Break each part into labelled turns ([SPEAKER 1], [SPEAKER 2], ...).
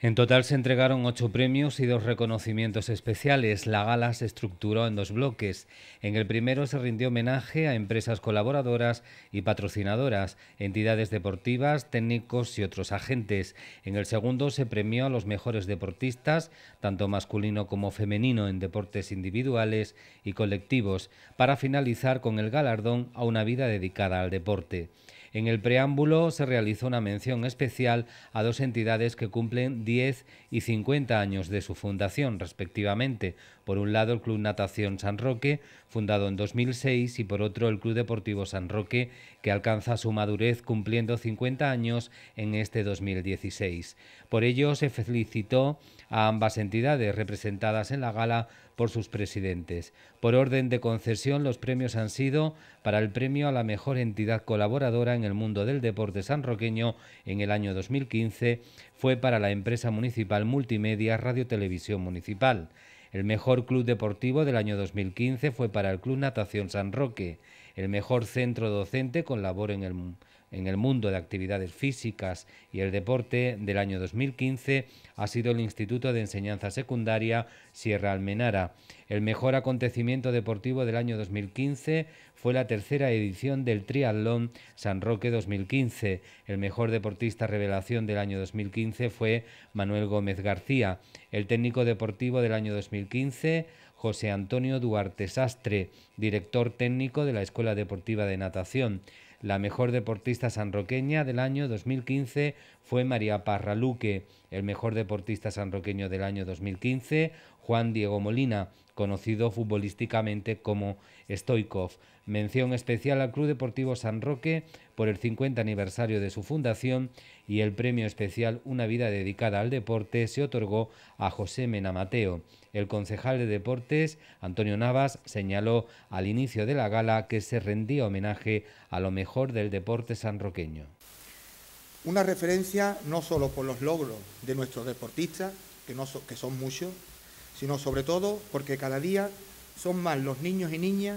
[SPEAKER 1] En total se entregaron 8 premios y 2 reconocimientos especiales. La gala se estructuró en 2 bloques. En el primero se rindió homenaje a empresas colaboradoras y patrocinadoras, entidades deportivas, técnicos y otros agentes. En el segundo se premió a los mejores deportistas, tanto masculino como femenino, en deportes individuales y colectivos, para finalizar con el galardón a una vida dedicada al deporte. En el preámbulo se realizó una mención especial a 2 entidades que cumplen 10 y 50 años de su fundación, respectivamente. Por un lado, el Club Natación San Roque, fundado en 2006, y por otro, el Club Deportivo San Roque, que alcanza su madurez cumpliendo 50 años en este 2016. Por ello, se felicitó a ambas entidades representadas en la gala por sus presidentes. Por orden de concesión, los premios han sido para el premio a la mejor entidad colaboradora en el mundo del deporte sanroqueño en el año 2015, fue para la empresa municipal Multimedia Radio Televisión Municipal. El mejor club deportivo del año 2015 fue para el Club Natación San Roque. El mejor centro docente con labor en el mundo de actividades físicas y el deporte del año 2015 ha sido el Instituto de Enseñanza Secundaria Sierra Almenara. El mejor acontecimiento deportivo del año 2015 fue la tercera edición del Triatlón San Roque 2015. El mejor deportista revelación del año 2015 fue Manuel Gómez García. El técnico deportivo del año 2015, José Antonio Duarte Sastre, director técnico de la Escuela Deportiva de Natación. La mejor deportista sanroqueña del año 2015 fue María Parra Luque. El mejor deportista sanroqueño del año 2015, Juan Diego Molina, conocido futbolísticamente como Stoikov. Mención especial al Club Deportivo San Roque por el 50 aniversario de su fundación, y el premio especial Una vida dedicada al deporte se otorgó a José Mena Mateo. El concejal de Deportes, Antonio Navas, señaló al inicio de la gala que se rendía homenaje a lo mejor del deporte sanroqueño.
[SPEAKER 2] Una referencia no solo por los logros de nuestros deportistas, que son muchos, sino sobre todo porque cada día son más los niños y niñas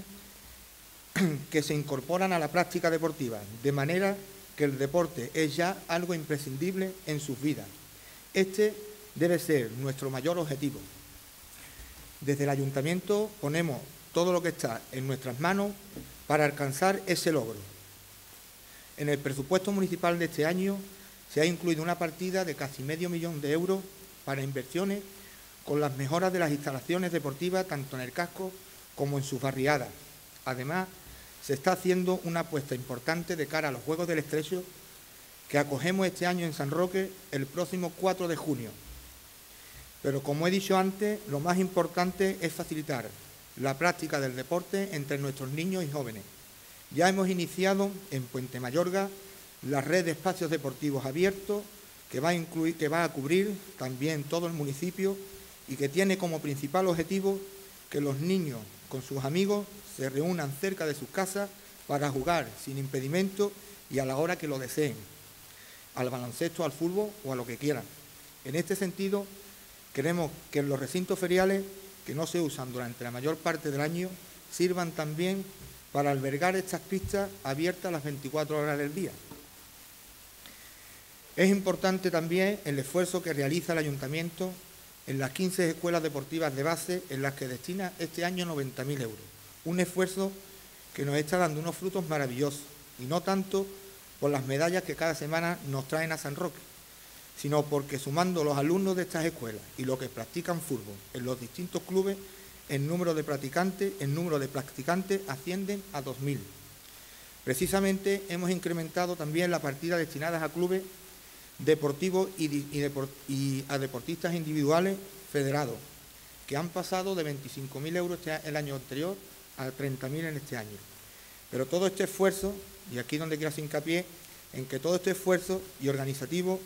[SPEAKER 2] que se incorporan a la práctica deportiva, de manera que el deporte es ya algo imprescindible en sus vidas. Este debe ser nuestro mayor objetivo. Desde el Ayuntamiento ponemos todo lo que está en nuestras manos para alcanzar ese logro. En el presupuesto municipal de este año se ha incluido una partida de casi medio millón de euros para inversiones con las mejoras de las instalaciones deportivas tanto en el casco como en sus barriadas. Además, se está haciendo una apuesta importante de cara a los Juegos del Estrecho que acogemos este año en San Roque el próximo 4 de junio. Pero como he dicho antes, lo más importante es facilitar la práctica del deporte entre nuestros niños y jóvenes. Ya hemos iniciado en Puente Mayorga la red de espacios deportivos abiertos que va a cubrir también todo el municipio y que tiene como principal objetivo que los niños con sus amigos se reúnan cerca de sus casas para jugar sin impedimento y a la hora que lo deseen, al baloncesto, al fútbol o a lo que quieran. En este sentido, queremos que los recintos feriales, que no se usan durante la mayor parte del año, sirvan también para albergar estas pistas abiertas las 24 horas del día. Es importante también el esfuerzo que realiza el Ayuntamiento en las 15 escuelas deportivas de base, en las que destina este año 90.000 euros. Un esfuerzo que nos está dando unos frutos maravillosos, y no tanto por las medallas que cada semana nos traen a San Roque, sino porque sumando los alumnos de estas escuelas y los que practican fútbol en los distintos clubes, el número de practicantes ascienden a 2.000. Precisamente hemos incrementado también la partida destinada a clubes deportivos y a deportistas individuales federados, que han pasado de 25.000 euros el año anterior a 30.000 en este año. Pero todo este esfuerzo, y aquí donde quiero hacer hincapié, en que todo este esfuerzo y organización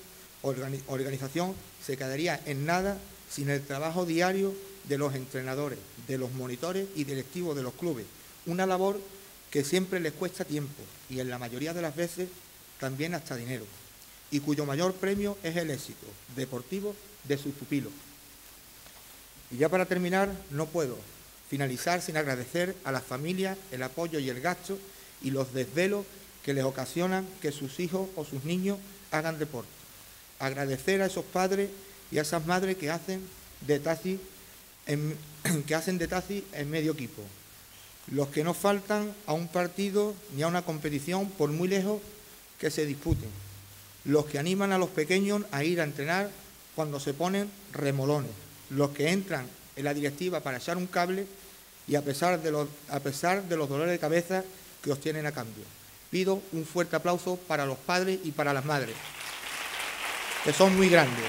[SPEAKER 2] se quedaría en nada sin el trabajo diario de los entrenadores, de los monitores y directivos de los clubes. Una labor que siempre les cuesta tiempo y en la mayoría de las veces también hasta dinero, y cuyo mayor premio es el éxito deportivo de sus pupilos. Y ya para terminar, no puedo finalizar sin agradecer a las familias el apoyo y el gasto y los desvelos que les ocasionan que sus hijos o sus niños hagan deporte. Agradecer a esos padres y a esas madres que hacen de taxi en medio equipo, los que no faltan a un partido ni a una competición por muy lejos que se disputen, los que animan a los pequeños a ir a entrenar cuando se ponen remolones, los que entran en la directiva para echar un cable y a pesar de los dolores de cabeza que obtienen a cambio. Pido un fuerte aplauso para los padres y para las madres, que son muy grandes.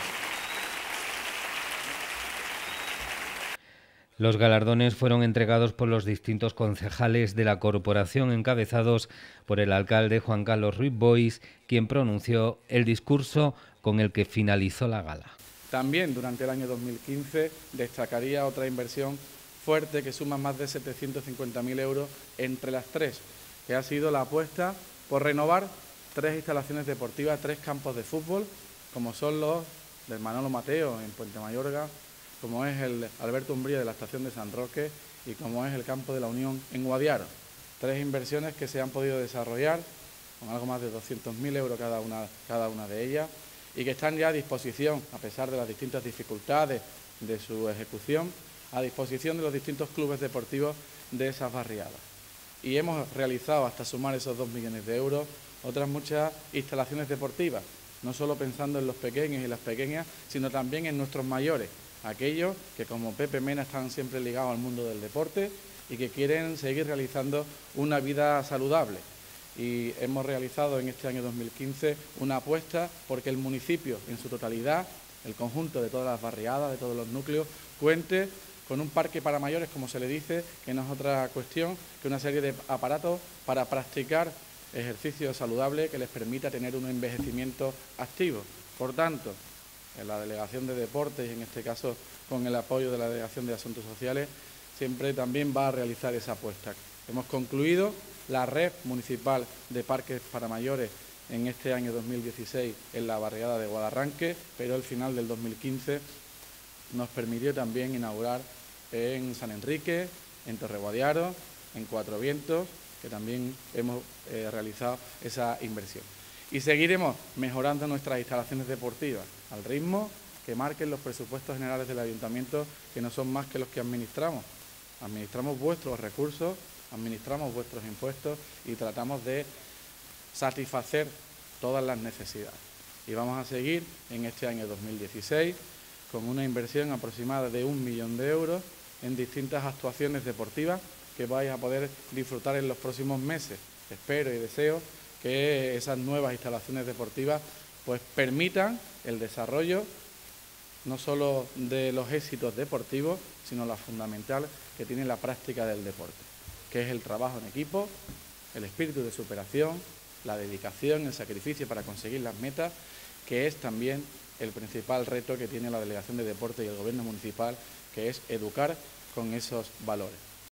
[SPEAKER 1] Los galardones fueron entregados por los distintos concejales de la corporación, encabezados por el alcalde Juan Carlos Ruiz Boix, quien pronunció el discurso con el que finalizó la gala.
[SPEAKER 3] También durante el año 2015 destacaría otra inversión fuerte que suma más de 750.000 euros entre las tres, que ha sido la apuesta por renovar 3 instalaciones deportivas, 3 campos de fútbol, como son los del Manolo Mateo en Puente Mayorga, como es el Alberto Umbría de la estación de San Roque y como es el campo de la Unión en Guadiaro. 3 inversiones que se han podido desarrollar con algo más de 200.000 euros cada una de ellas y que están ya a disposición, a pesar de las distintas dificultades de su ejecución, a disposición de los distintos clubes deportivos de esas barriadas. Y hemos realizado, hasta sumar esos 2 millones de euros, otras muchas instalaciones deportivas, no solo pensando en los pequeños y las pequeñas, sino también en nuestros mayores, aquellos que como Pepe Mena están siempre ligados al mundo del deporte y que quieren seguir realizando una vida saludable. Y hemos realizado en este año 2015 una apuesta porque el municipio en su totalidad, el conjunto de todas las barriadas, de todos los núcleos, cuente con un parque para mayores, como se le dice, que no es otra cuestión que una serie de aparatos para practicar ejercicio saludable que les permita tener un envejecimiento activo. Por tanto, en la Delegación de Deportes, y en este caso con el apoyo de la Delegación de Asuntos Sociales, siempre también va a realizar esa apuesta. Hemos concluido la red municipal de parques para mayores en este año 2016 en la barriada de Guadarranque, pero al final del 2015 nos permitió también inaugurar en San Enrique, en Torreguadiaro, en Cuatro Vientos, que también hemos realizado esa inversión. Y seguiremos mejorando nuestras instalaciones deportivas al ritmo que marquen los presupuestos generales del ayuntamiento, que no son más que los que administramos. Administramos vuestros recursos, administramos vuestros impuestos y tratamos de satisfacer todas las necesidades. Y vamos a seguir en este año 2016 con una inversión aproximada de 1 millón de euros en distintas actuaciones deportivas que vais a poder disfrutar en los próximos meses. Espero y deseo que esas nuevas instalaciones deportivas pues permitan el desarrollo no solo de los éxitos deportivos, sino la fundamental que tiene la práctica del deporte, que es el trabajo en equipo, el espíritu de superación, la dedicación, el sacrificio para conseguir las metas, que es también el principal reto que tiene la Delegación de Deporte y el Gobierno municipal, que es educar con esos valores.